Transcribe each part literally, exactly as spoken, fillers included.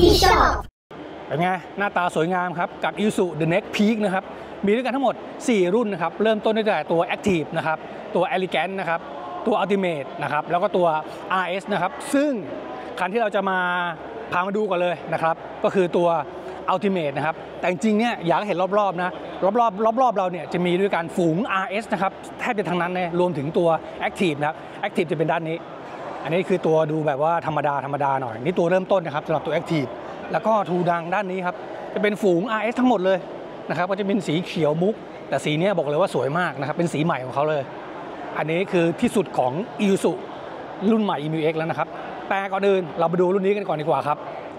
ที่ชอบเป็นไงหน้าตาสวยงามครับกับ Isuzu The Next Peak นะครับมีด้วยกันทั้งหมดสี่รุ่นนะครับเริ่มต้นตั้งแต่ตัว Active นะครับตัว Elegant นะครับตัว Ultimate นะครับแล้วก็ตัว อาร์ เอส นะครับซึ่งคันที่เราจะมาพามาดูกันเลยนะครับก็คือตัว Ultimate นะครับแต่จริงๆเนี่ยอยากเห็นรอบๆนะรอบๆรอบๆเราเนี่ยจะมีด้วยการฝูง อาร์ เอส นะครับแทบจะทั้งนั้นเลยรวมถึงตัว Active นะครับ Active จะเป็นด้านนี้อันนี้คือตัวดูแบบว่าธรรมดาธรรมดาหน่อยนี่ตัวเริ่มต้นนะครับสำหรับตัว Active แล้วก็ทูดังด้านนี้ครับจะเป็นฝูง อาร์ เอส ทั้งหมดเลยนะครับก็จะเป็นสีเขียวมุกแต่สีนี้บอกเลยว่าสวยมากนะครับเป็นสีใหม่ของเขาเลยอันนี้คือที่สุดของ Isuzu รุ่นใหม่ อี เอ็ม ยู เอ็กซ์ แล้วนะครับแต่ก่อนอื่นเราไปดูรุ่นนี้กันก่อนดีกว่าครับ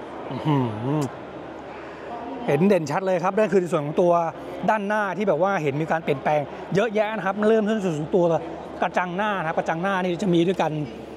เห็นเด่นชัดเลยครับนั่นคือในส่วนของตัวด้านหน้าที่แบบว่าเห็นมีการเปลี่ยนแปลงเยอะแยะนะครับเริ่มต้นส่วนของตัวกระจังหน้านะครับกระจังหน้านี่จะมีด้วยกัน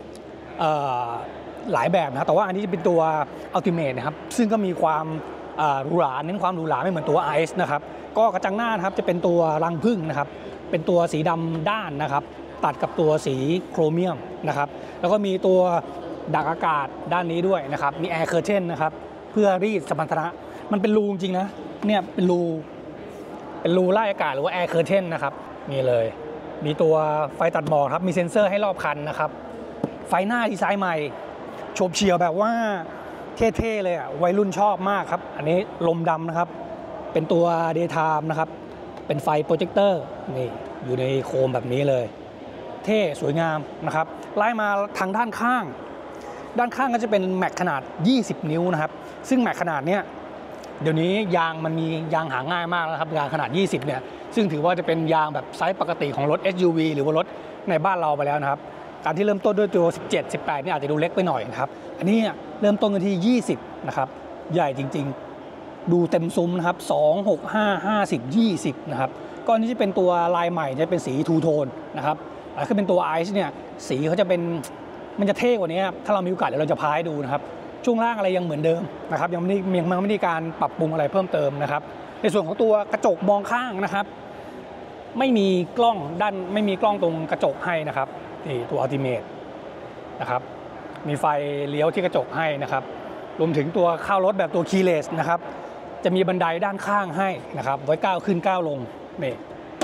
หลายแบบนะแต่ว่าอันนี้จะเป็นตัว Ultimate นะครับซึ่งก็มีความหรูหราเน้นความหรูหราไม่เหมือนตัว อาร์ เอส นะครับก็กระจังหน้านะครับจะเป็นตัวรังผึ้งนะครับเป็นตัวสีดำด้านนะครับตัดกับตัวสีโครเมียมนะครับแล้วก็มีตัวดักอากาศด้านนี้ด้วยนะครับมีแอร์เคอร์เทนนะครับเพื่อรีดสมรรถนะมันเป็นรูจริงนะเนี่ยเป็นรูเป็นรูไล่อากาศหรือว่าแอร์เคอร์เทนนะครับนี่เลยมีตัวไฟตัดหมอกครับมีเซ็นเซอร์ให้รอบคันนะครับไฟหน้าดีไซน์ใหม่โฉบเฉี่ยวแบบว่าเท่ๆเลยอ่ะวัยรุ่นชอบมากครับอันนี้ลมดำนะครับเป็นตัว Daytime นะครับเป็นไฟโปรเจคเตอร์นี่อยู่ในโคมแบบนี้เลยเท่สวยงามนะครับไล่มาทางด้านข้างด้านข้างก็จะเป็นแม็กขนาดยี่สิบนิ้วนะครับซึ่งแม็กขนาดเนี้ยเดี๋ยวนี้ยางมันมียางหาง่ายมากแล้วครับยางขนาดยี่สิบเนี่ยซึ่งถือว่าจะเป็นยางแบบไซส์ปกติของรถ เอส ยู วี หรือว่ารถในบ้านเราไปแล้วนะครับการที่เริ่มต้นด้วยตัวสิบเจ็ด สิบแปดนี่อาจจะดูเล็กไปหน่อยนะครับอันนี้เริ่มต้นกันที่ยี่สิบนะครับใหญ่จริงๆดูเต็มซุ้มนะครับสอง หก ห้า ห้าสิบ ยี่สิบนะครับก้อนนี้จะเป็นตัวลายใหม่จะเป็นสีทูโทนนะครับแล้วก็เป็นตัวไอซ์เนี่ยสีเขาจะเป็นมันจะเท่กว่านี้ถ้าเรามีโอกาสเดี๋ยวเราจะพายดูนะครับช่วงล่างอะไรยังเหมือนเดิมนะครับยังไม่ได้ยังไม่ได้การปรับปรุงอะไรเพิ่มเติมนะครับในส่วนของตัวกระจกมองข้างนะครับไม่มีกล้องด้านไม่มีกล้องตรงกระจกให้นะครับนี่ตัว Ultimate นะครับมีไฟเลี้ยวที่กระจกให้นะครับรวมถึงตัวเข้ารถแบบตัว Keyless นะครับจะมีบันไดด้านข้างให้นะครับไว้ก้าวขึ้นก้าวลงนี่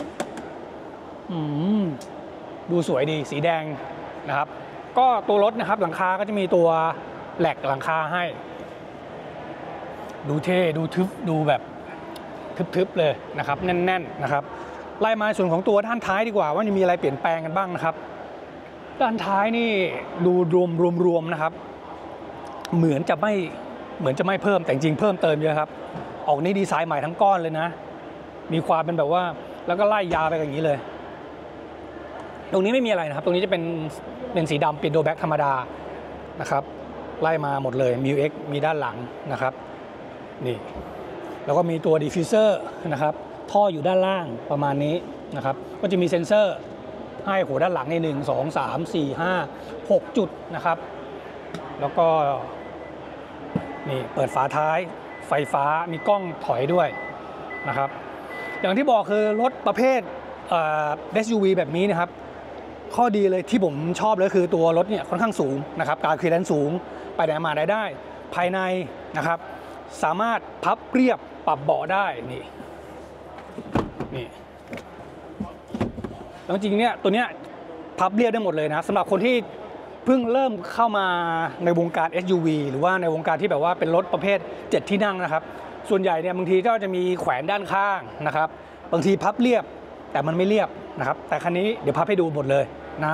ดูสวยดีสีแดงนะครับก็ตัวรถนะครับหลังคาก็จะมีตัวแหลกหลังคาให้ดูเท่ดูทึบดูแบบทึบๆเลยนะครับแน่นๆนะครับไล่มาส่วนของตัวด้านท้ายดีกว่าว่าจะมีอะไรเปลี่ยนแปลงกันบ้างนะครับด้านท้ายนี่ดูรวมรวมรวมนะครับเหมือนจะไม่เหมือนจะไม่เพิ่มแต่จริงเพิ่มเติมเยอะครับออกนี่ดีไซน์ใหม่ทั้งก้อนเลยนะมีความเป็นแบบว่าแล้วก็ไล่ยาวไปอย่างนี้เลยตรงนี้ไม่มีอะไรนะครับตรงนี้จะเป็นเป็นสีดำเป็นโดแบ็กธรรมดานะครับไล่มาหมดเลย มิว เอ็กซ์ มีด้านหลังนะครับนี่แล้วก็มีตัวดิฟฟิวเซอร์นะครับท่ออยู่ด้านล่างประมาณนี้นะครับก็จะมีเซ็นเซอร์ให้หัวด้านหลังในหนึ่ง สอง สาม สี่ ห้า หกจุดนะครับแล้วก็นี่เปิดฝาท้ายไฟฟ้ามีกล้องถอยด้วยนะครับอย่างที่บอกคือรถประเภทเอ่อ เอส ยู วี แบบนี้นะครับข้อดีเลยที่ผมชอบเลยคือตัวรถเนี่ยค่อนข้างสูงนะครับการคลียร์สูงไปไหนมาไหนได้ภายในนะครับสามารถพับเรียบปรับเบาะได้นี่นี่แล้วจริงเนี่ยตัวเนี้ยพับเรียบได้หมดเลยนะสำหรับคนที่เพิ่งเริ่มเข้ามาในวงการ เอส ยู วี หรือว่าในวงการที่แบบว่าเป็นรถประเภทเจ็ดที่นั่งนะครับส่วนใหญ่เนี่ยบางทีก็จะมีแขวนด้านข้างนะครับบางทีพับเรียบแต่มันไม่เรียบนะครับแต่คันนี้เดี๋ยวพับให้ดูหมดเลยนะ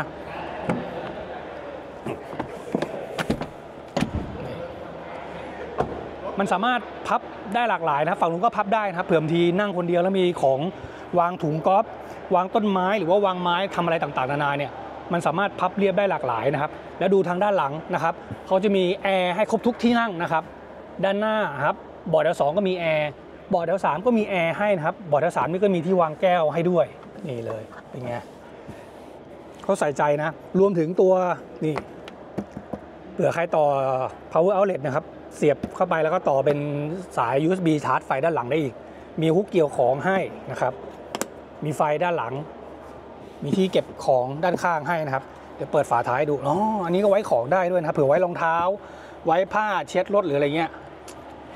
มันสามารถพับได้หลากหลายนะฝั่งนู้นก็พับได้นะครับเผื่อบางทีนั่งคนเดียวแล้วมีของวางถุงก๊อฟวางต้นไม้หรือว่าวางไม้ทำอะไรต่างๆนานาเนี่ยมันสามารถพับเรียบได้หลากหลายนะครับแล้วดูทางด้านหลังนะครับเขาจะมีแอร์ให้ครบทุกที่นั่งนะครับด้านหน้าครับเบาะแถวสองก็มีแอร์เบาะแถวสามก็มีแอร์ให้นะครับเบาะแถวสามนี่ก็มีที่วางแก้วให้ด้วยนี่เลยเป็นไงเขาใส่ใจนะรวมถึงตัวนี่เผื่อใครต่อ power outlet นะครับเสียบเข้าไปแล้วก็ต่อเป็นสาย ยู เอส บี ชาร์จไฟด้านหลังได้อีกมีฮุกเกี่ยวของให้นะครับมีไฟด้านหลังมีที่เก็บของด้านข้างให้นะครับเดี๋ยวเปิดฝาท้ายดูอ๋ออันนี้ก็ไว้ของได้ด้วยนะครับเผื่อไว้รองเท้าไว้ผ้าเช็ดรถหรืออะไรเงี้ย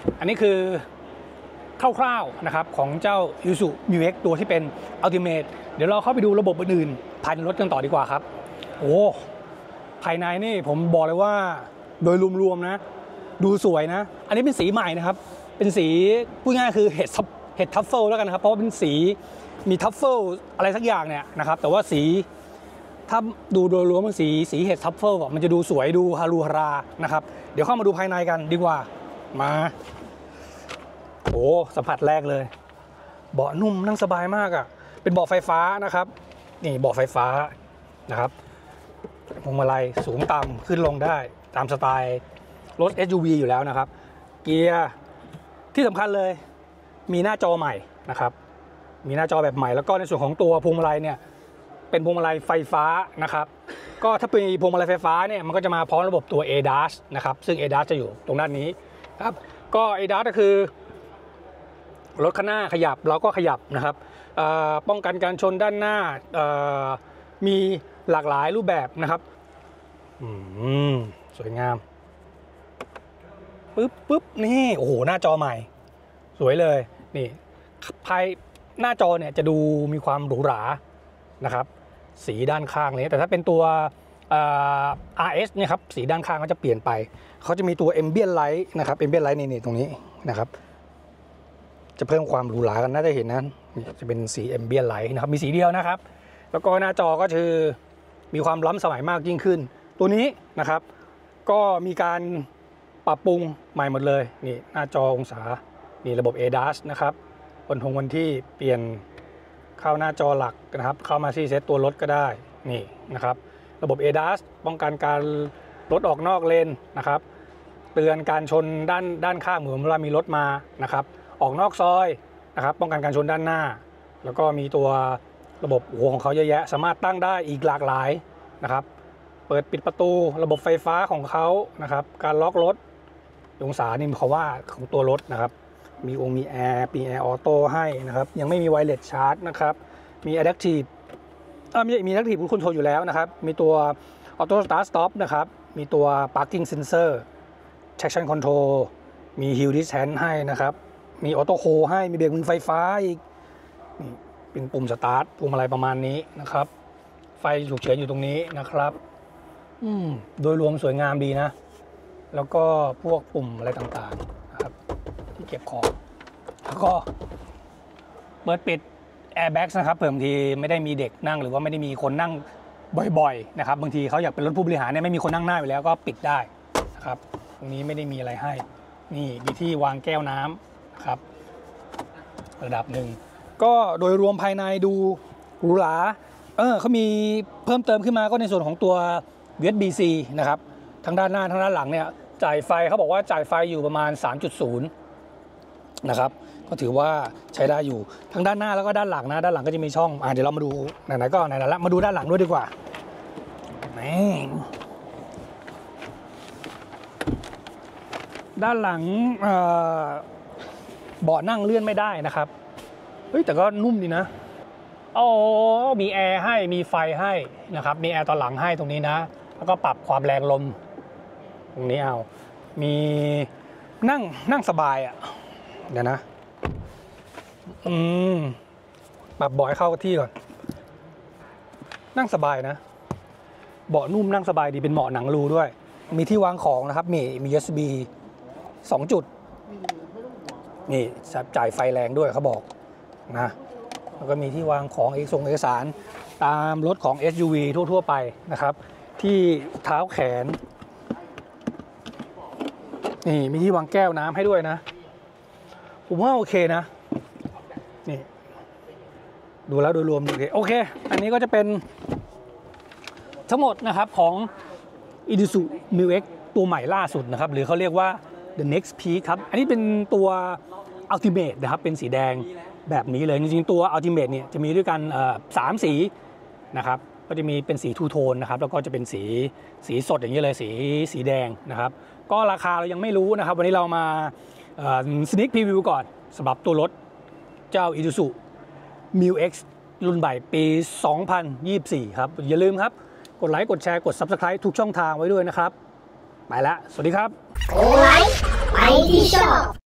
อันนี้คือคร่าวๆนะครับของเจ้า Isuzu มิว เอ็กซ์ ตัวที่เป็น Ultimate เดี๋ยวเราเข้าไปดูระบบอื่นๆภายในรถกันต่อดีกว่าครับโอ้ภายในนี่ผมบอกเลยว่าโดยรวมๆนะดูสวยนะอันนี้เป็นสีใหม่นะครับเป็นสีพูดง่ายคือเห็ดเห็ดทัฟเฟิลแล้วกันนะครับเพราะว่าเป็นสีมีทัฟเฟิลอะไรสักอย่างเนี่ยนะครับแต่ว่าสีถ้าดูโดยรวมเป็นสีสีเห็ดทัฟเฟิลมันจะดูสวยดูฮารูฮารานะครับเดี๋ยวเข้ามาดูภายในกันดีกว่ามาโอ้สัมผัสแรกเลยเบาะนุ่มนั่งสบายมากอ่ะเป็นเบาะไฟฟ้านะครับนี่เบาะไฟฟ้านะครับพวงมาลัยสูงต่ำขึ้นลงได้ตามสไตล์รถ เอส ยู วี อยู่แล้วนะครับเกียร์ที่สำคัญเลยมีหน้าจอใหม่นะครับมีหน้าจอแบบใหม่แล้วก็ในส่วนของตัวพวงมาลัยเนี่ยเป็นพวงมาลัยไฟฟ้านะครับก็ถ้าเป็นพวงมาลัยไฟฟ้าเนี่ยมันก็จะมาพร้อมระบบตัว เอ ดัส นะครับซึ่ง เอ ดัส จะอยู่ตรงด้านนี้ครับก็ เอ ดัส ก็คือรถข้างหน้าขยับเราก็ขยับนะครับป้องกันการชนด้านหน้ามีหลากหลายรูปแบบนะครับสวยงามปึ๊บปึ๊บนี่โอ้โหหน้าจอใหม่สวยเลยนี่ภายหน้าจอเนี่ยจะดูมีความหรูหรานะครับสีด้านข้างนี้แต่ถ้าเป็นตัว อาร์ เอส เนี่ยครับสีด้านข้างก็จะเปลี่ยนไปเขาจะมีตัว Ambient Light นะครับ Ambient Light นี่ตรงนี้นะครับจะเพิ่มความหรูหรากันน่าจะเห็นนะจะเป็นสี Ambient Light นะครับมีสีเดียวนะครับแล้วก็หน้าจอก็คือมีความล้ำสมัยมากยิ่งขึ้นตัวนี้นะครับก็มีการปรับปรุงใหม่หมดเลยนี่หน้าจอองศานี่ระบบ เอ ดัส นะครับวันทงวันที่เปลี่ยนเข้าหน้าจอหลักนะครับเข้ามาที่เซตตัวรถก็ได้นี่นะครับระบบ เอ ดัส ป้องกันการรถออกนอกเลนนะครับเตือนการชนด้านด้านข้างเหมือนเวลามีรถมานะครับออกนอกซอยนะครับป้องกันการชนด้านหน้าแล้วก็มีตัวระบบหัวของเขาเยอะแยะสามารถตั้งได้อีกหลากหลายนะครับเปิดปิดประตูระบบไฟฟ้าของเขานะครับการล็อกรถองศานี่เขาว่าของตัวรถนะครับมีองค์มีแอร์มีแอร์ออโต้ให้นะครับยังไม่มีไวเลสชาร์จนะครับมี Adaptive เออมีมี Adaptive Cruise Control อยู่แล้วนะครับมีตัว Auto Start Stop นะครับมีตัว Parking Sensor Traction Control มี Hill Descent ให้นะครับมี Auto Hold ให้มีเบรกมือไฟฟ้าอีกนี่เป็นปุ่มสตาร์ทปุ่มอะไรประมาณนี้นะครับไฟฉุกเฉินอยู่ตรงนี้นะครับอืมโดยรวมสวยงามดีนะแล้วก็พวกปุ่มอะไรต่างๆนะครับที่เก็บของแล้วก็เปิดปิด Airbags นะครับเผื่อบางทีไม่ได้มีเด็กนั่งหรือว่าไม่ได้มีคนนั่งบ่อยๆนะครับบางทีเขาอยากเป็นรถผู้บริหารเนี่ยไม่มีคนนั่งหน้าอยู่แล้วก็ปิดได้นะครับตรงนี้ไม่ได้มีอะไรให้นี่มีที่วางแก้วน้ำนะครับระดับหนึ่งก็โดยรวมภายในดูหรูหราเออเขามีเพิ่มเติมขึ้นมาก็ในส่วนของตัว ยู เอส บี ซี นะครับทั้งด้านหน้าทั้งด้านหลังเนี่ยจ่ายไฟเขาบอกว่าจ่ายไฟอยู่ประมาณ สามจุดศูนย์ นะครับก็ถือว่าใช้ได้อยู่ทั้งด้านหน้าแล้วก็ด้านหลังนะด้านหลังก็จะมีช่องอ่าเดี๋ยวเรามาดูไหนๆก็ไหนๆละมาดูด้านหลังด้วยดีกว่านี่ด้านหลังเอ่อเบาะนั่งเลื่อนไม่ได้นะครับเฮ้ยแต่ก็นุ่มดีนะโอ้มีแอร์ให้มีไฟให้นะครับมีแอร์ตอนหลังให้ตรงนี้นะแล้วก็ปรับความแรงลมตรงนี้เอามีนั่งนั่งสบายอ่ะเดี๋ยวนะอืมปรับเบาะให้เข้าที่ก่อนนั่งสบายนะเบาะนุ่มนั่งสบายดีเป็นเบาะหนังรูด้วยมีที่วางของนะครับมีมี ยู เอส บี สองจุดนี่จ่ายไฟแรงด้วยเขาบอกนะแล้วก็มีที่วางของเอกสงเอกสารตามรถของ เอส ยู วี ทั่วๆไปนะครับที่เท้าแขนนี่มีที่วางแก้วน้ำให้ด้วยนะผมว่าโอเคนะนี่ดูแล้วโดยรวมโอเคโอเคอันนี้ก็จะเป็นทั้งหมดนะครับของ Isuzu มิว เอ็กซ์ ตัวใหม่ล่าสุดนะครับหรือเขาเรียกว่า The Next Peak ครับอันนี้เป็นตัว Ultimate นะครับเป็นสีแดงแบบนี้เลยจริงๆตัว Ultimate เนี่ยจะมีด้วยกันสามสีนะครับก็จะมีเป็นสีทูโทนนะครับแล้วก็จะเป็นสีสีสดอย่างนี้เลยสีสีแดงนะครับก็ราคาเรายังไม่รู้นะครับวันนี้เรามาสนิคพรีวิวก่อนสำหรับตัวรถเจ้า Isuzu มิว เอ็กซ์ รุ่นใหม่ปี สองพันยี่สิบสี่ ครับอย่าลืมครับกดไลค์กดแชร์กด ซับสไครบ์ ทุกช่องทางไว้ด้วยนะครับไปแล้วสวัสดีครับกดไลค์ไปที่ชอบ